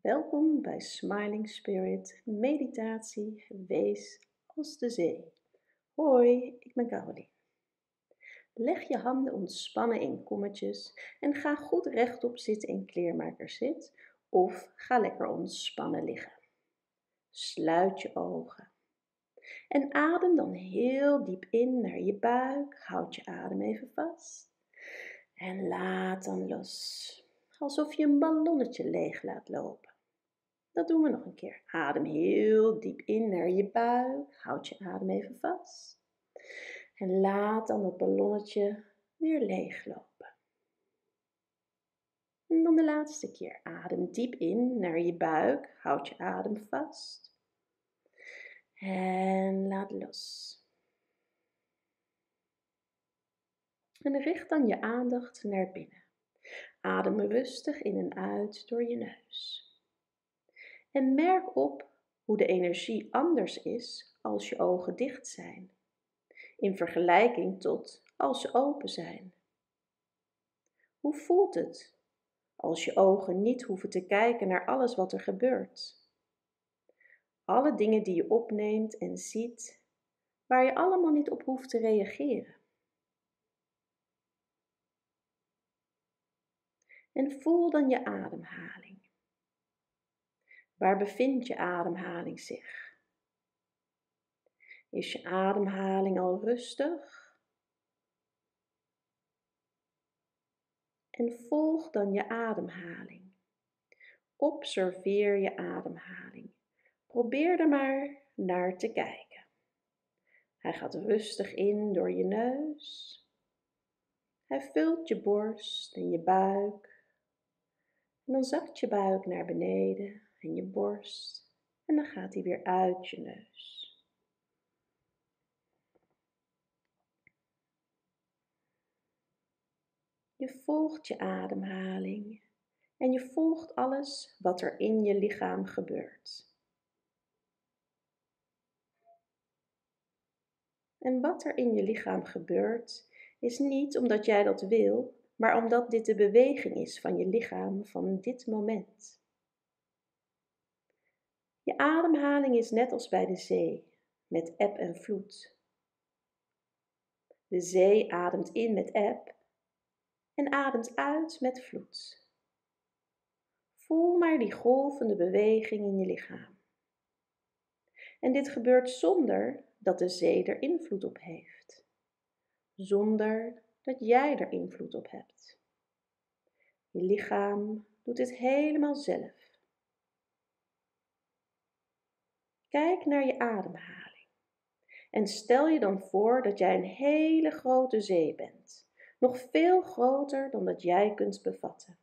Welkom bij Smiling Spirit Meditatie Wees als de zee. Hoi, ik ben Caroline. Leg je handen ontspannen in kommetjes en ga goed rechtop zitten in kleermakerszit of ga lekker ontspannen liggen. Sluit je ogen en adem dan heel diep in naar je buik. Houd je adem even vast en laat dan los, alsof je een ballonnetje leeg laat lopen. Dat doen we nog een keer. Adem heel diep in naar je buik. Houd je adem even vast. En laat dan dat ballonnetje weer leeglopen. En dan de laatste keer. Adem diep in naar je buik. Houd je adem vast. En laat los. En richt dan je aandacht naar binnen. Adem rustig in en uit door je neus. En merk op hoe de energie anders is als je ogen dicht zijn, in vergelijking tot als ze open zijn. Hoe voelt het als je ogen niet hoeven te kijken naar alles wat er gebeurt? Alle dingen die je opneemt en ziet, waar je allemaal niet op hoeft te reageren. En voel dan je ademhaling. Waar bevindt je ademhaling zich? Is je ademhaling al rustig? En volg dan je ademhaling. Observeer je ademhaling. Probeer er maar naar te kijken. Hij gaat rustig in door je neus. Hij vult je borst en je buik. En dan zakt je buik naar beneden en je borst. En dan gaat hij weer uit je neus. Je volgt je ademhaling en je volgt alles wat er in je lichaam gebeurt. En wat er in je lichaam gebeurt, is niet omdat jij dat wil, maar omdat dit de beweging is van je lichaam van dit moment. Je ademhaling is net als bij de zee, met eb en vloed. De zee ademt in met eb en ademt uit met vloed. Voel maar die golvende beweging in je lichaam. En dit gebeurt zonder dat de zee er invloed op heeft. Zonder dat jij er invloed op hebt. Je lichaam doet dit helemaal zelf. Kijk naar je ademhaling. En stel je dan voor dat jij een hele grote zee bent. Nog veel groter dan dat jij kunt bevatten.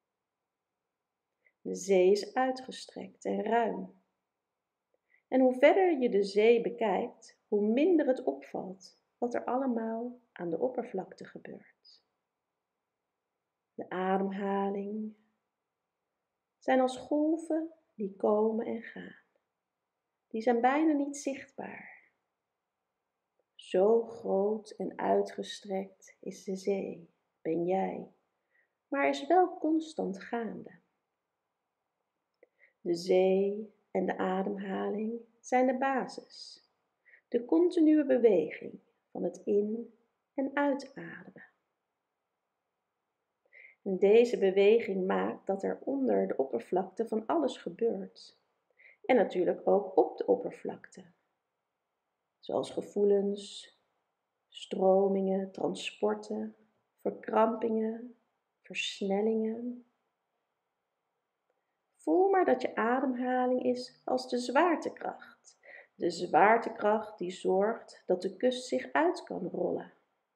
De zee is uitgestrekt en ruim. En hoe verder je de zee bekijkt, hoe minder het opvalt wat er allemaal aan de oppervlakte gebeurt. De ademhaling zijn als golven die komen en gaan. Die zijn bijna niet zichtbaar. Zo groot en uitgestrekt is de zee, ben jij, maar is wel constant gaande. De zee en de ademhaling zijn de basis, de continue beweging van het in- en uitademen. En deze beweging maakt dat er onder de oppervlakte van alles gebeurt. En natuurlijk ook op de oppervlakte. Zoals gevoelens, stromingen, transporten, verkrampingen, versnellingen. Voel maar dat je ademhaling is als de zwaartekracht. De zwaartekracht die zorgt dat de kust zich uit kan rollen.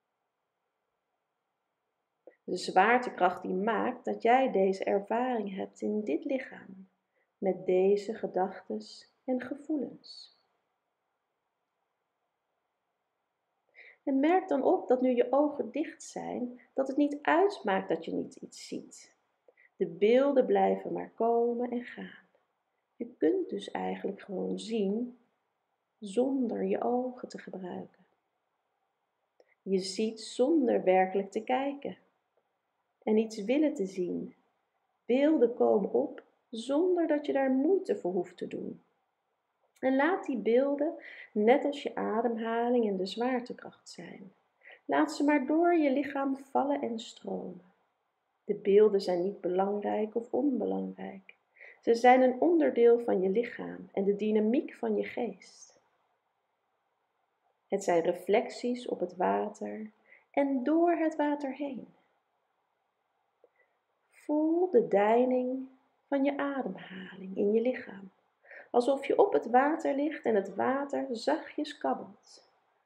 De zwaartekracht die maakt dat jij deze ervaring hebt in dit lichaam, met deze gedachten en gevoelens. En merk dan op dat nu je ogen dicht zijn, dat het niet uitmaakt dat je niet iets ziet. De beelden blijven maar komen en gaan. Je kunt dus eigenlijk gewoon zien zonder je ogen te gebruiken. Je ziet zonder werkelijk te kijken en iets willen te zien. Beelden komen op zonder dat je daar moeite voor hoeft te doen. En laat die beelden, net als je ademhaling en de zwaartekracht zijn. Laat ze maar door je lichaam vallen en stromen. De beelden zijn niet belangrijk of onbelangrijk. Ze zijn een onderdeel van je lichaam en de dynamiek van je geest. Het zijn reflecties op het water en door het water heen. Voel de deining van je ademhaling in je lichaam, alsof je op het water ligt en het water zachtjes kabbelt.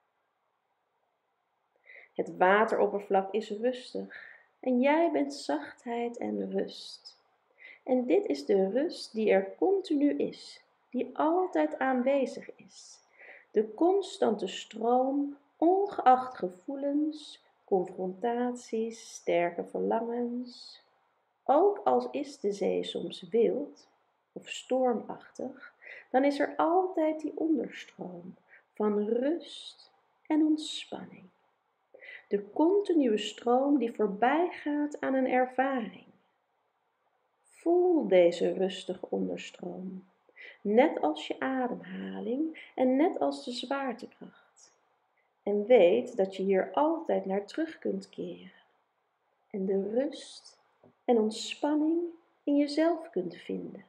Het wateroppervlak is rustig en jij bent zachtheid en rust. En dit is de rust die er continu is, die altijd aanwezig is. De constante stroom, ongeacht gevoelens, confrontaties, sterke verlangens. Ook al is de zee soms wild of stormachtig, dan is er altijd die onderstroom van rust en ontspanning. De continue stroom die voorbij gaat aan een ervaring. Voel deze rustige onderstroom, net als je ademhaling en net als de zwaartekracht. En weet dat je hier altijd naar terug kunt keren en de rust en ontspanning in jezelf kunt vinden.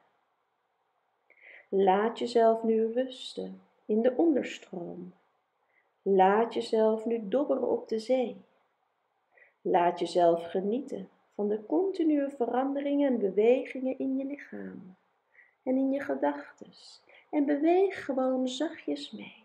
Laat jezelf nu rusten in de onderstroom. Laat jezelf nu dobberen op de zee. Laat jezelf genieten van de continue veranderingen en bewegingen in je lichaam en in je gedachtes en beweeg gewoon zachtjes mee.